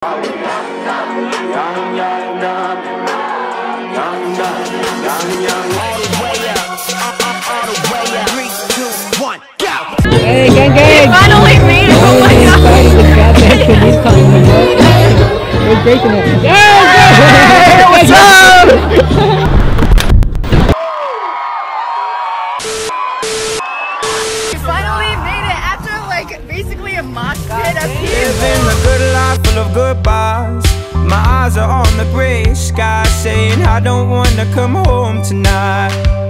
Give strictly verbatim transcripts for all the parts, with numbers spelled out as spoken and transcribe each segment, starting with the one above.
Hey, gang, gang! We finally made it! Oh my god! The goddamn Khalid calling me up. We're breaking it. Yeah! What's up? We finally made it after like basically a mosh pit up here. Living a good life full of goodbyes. My eyes are on the gray sky, saying I don't wanna come home tonight.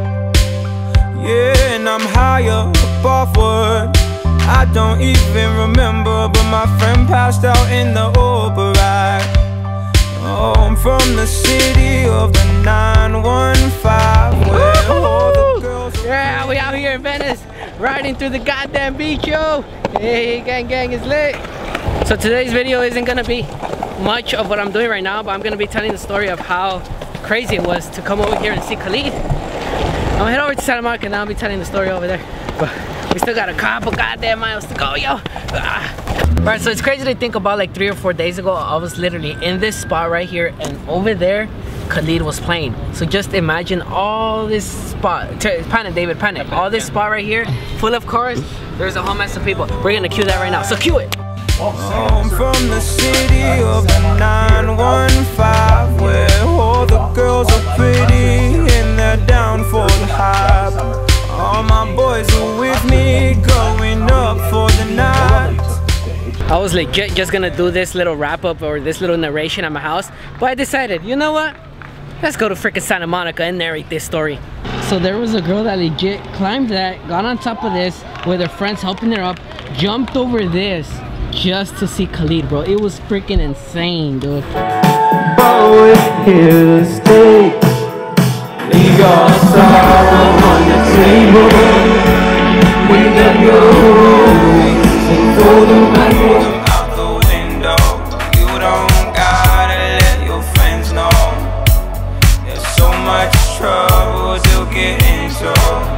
Yeah, and I'm higher above what I don't even remember, but my friend passed out in the Uber ride. Oh, I'm from the city of the nine one five, where all the girls. Yeah, we out here in Venice, riding through the goddamn beach, yo. Hey, gang, gang is lit. So today's video isn't gonna be much of what I'm doing right now, but I'm gonna be telling the story of how crazy it was to come over here and see Khalid. I'm gonna head over to Santa Monica and I'll be telling the story over there. But we still got a couple goddamn miles to go, yo. Ah. Alright, so it's crazy to think about. Like three or four days ago, I was literally in this spot right here, and over there, Khalid was playing. So just imagine all this spot, Panic, David, Panic, all this spot right here, full of cars. There's a whole mess of people. We're gonna cue that right now, so cue it. I'm from the city of the nine one five, where all the girls are pretty and they're down for the hype. All my boys are with me, going up for the night. I was legit just gonna do this little wrap up or this little narration at my house, but I decided, you know what? Let's go to freaking Santa Monica and narrate this story. So there was a girl that legit climbed that, got on top of this with her friends helping her up, jumped over this just to see Khalid, bro. It was freaking insane, dude. Always here to stay. Leave your sorrow on the table. When the road and throw the magic out the window. You don't gotta let your friends know. There's so much trouble to get into.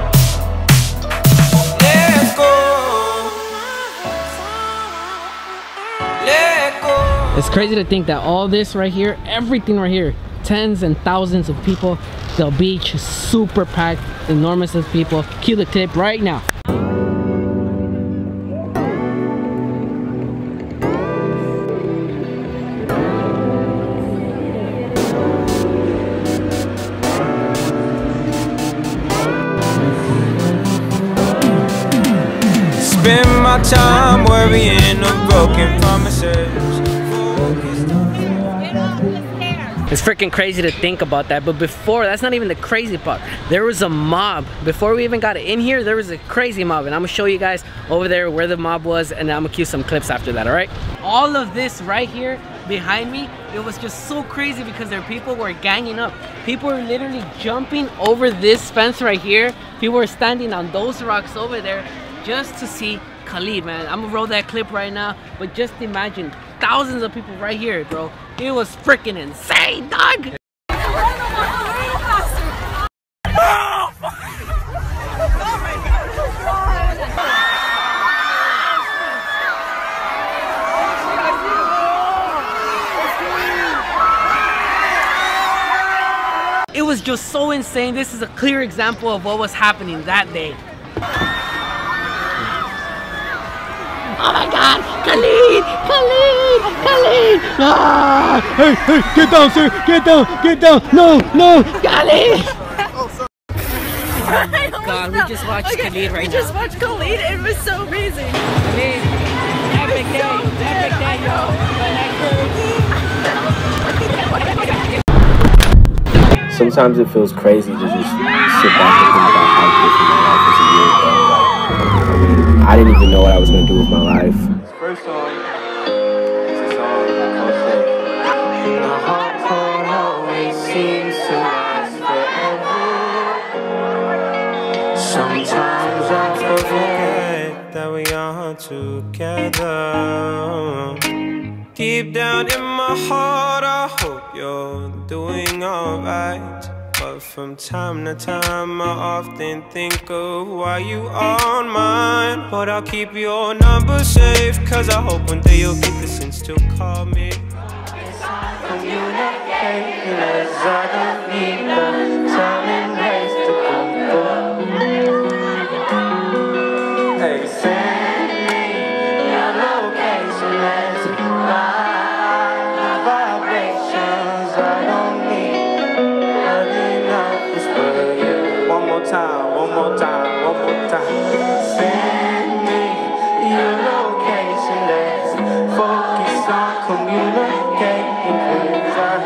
Let's go. Let go. It's crazy to think that all this right here, everything right here, tens and thousands of people, the beach is super packed, enormous of people. Cue the clip right now. Spend my time worrying of broken promises. It's freaking crazy to think about that, but before, that's not even the crazy part. There was a mob. Before we even got in here, there was a crazy mob, and I'm gonna show you guys over there where the mob was, and I'm gonna cue some clips after that, all right? All of this right here behind me, it was just so crazy because there people were ganging up. People were literally jumping over this fence right here. People were standing on those rocks over there just to see Khalid, man. I'm gonna roll that clip right now, but just imagine thousands of people right here, bro. It was freaking insane, dog. It was just so insane. This is a clear example of what was happening that day. Oh my God, Khalid, Khalid, Khalid! Ah! Hey, hey, get down, sir, get down, get down! No, no, Khalid! Oh God, we just watched okay, Khalid right we now. just watched Khalid. It was so amazing. Khalid, epic day, so epic day, yo. Sometimes it feels crazy to just sit back and think about how different my life was a year ago. Like, I didn't even know what I was going to do with my life. First song is a song called Say. The heart cold always seems to last forever. Sometimes I forget that we are together. Deep down in my heart, I hope you're doing alright. But from time to time, I often think of why you aren't mine. But I'll keep your number safe, cause I hope one day you'll get the sense to call me. stop. Send me your location, let's focus on communicating, 'cause I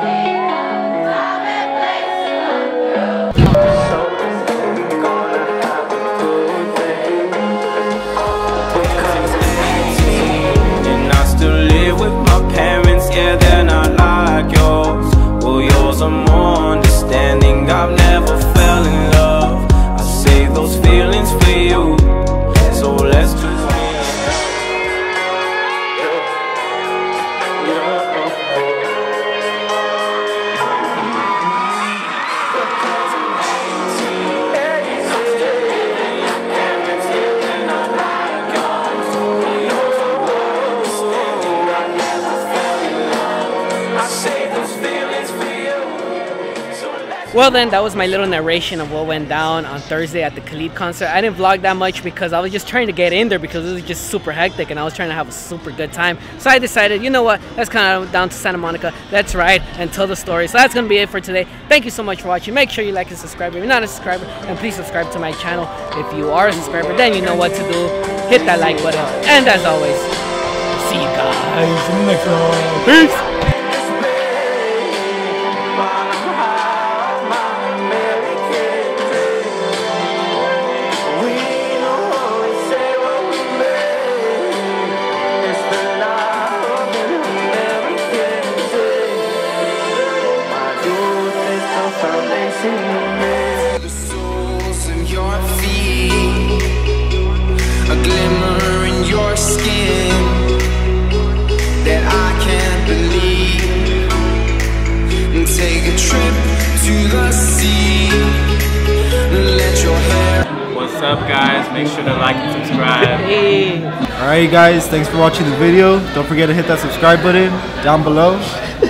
so we're gonna have a good day. Because and I still live with my parents, yeah, they're not like yours. Well, yours are more understanding. I've never fell in love. I save those feelings for you, so let's just Well then, that was my little narration of what went down on Thursday at the Khalid concert. I didn't vlog that much because I was just trying to get in there because it was just super hectic and I was trying to have a super good time. So I decided, you know what, let's kind of down to Santa Monica, let's ride and tell the story. So that's going to be it for today. Thank you so much for watching. Make sure you like and subscribe if you're not a subscriber, and please subscribe to my channel. If you are a subscriber, then you know what to do. Hit that like button. And as always, see you guys in the next one. Peace! the soles in your feet, a glimmer in your skin that I can't believe. And take a trip to the sea, let your hair. What's up, guys? Make sure to like and subscribe. Hey. Alright guys, thanks for watching the video. Don't forget to hit that subscribe button down below.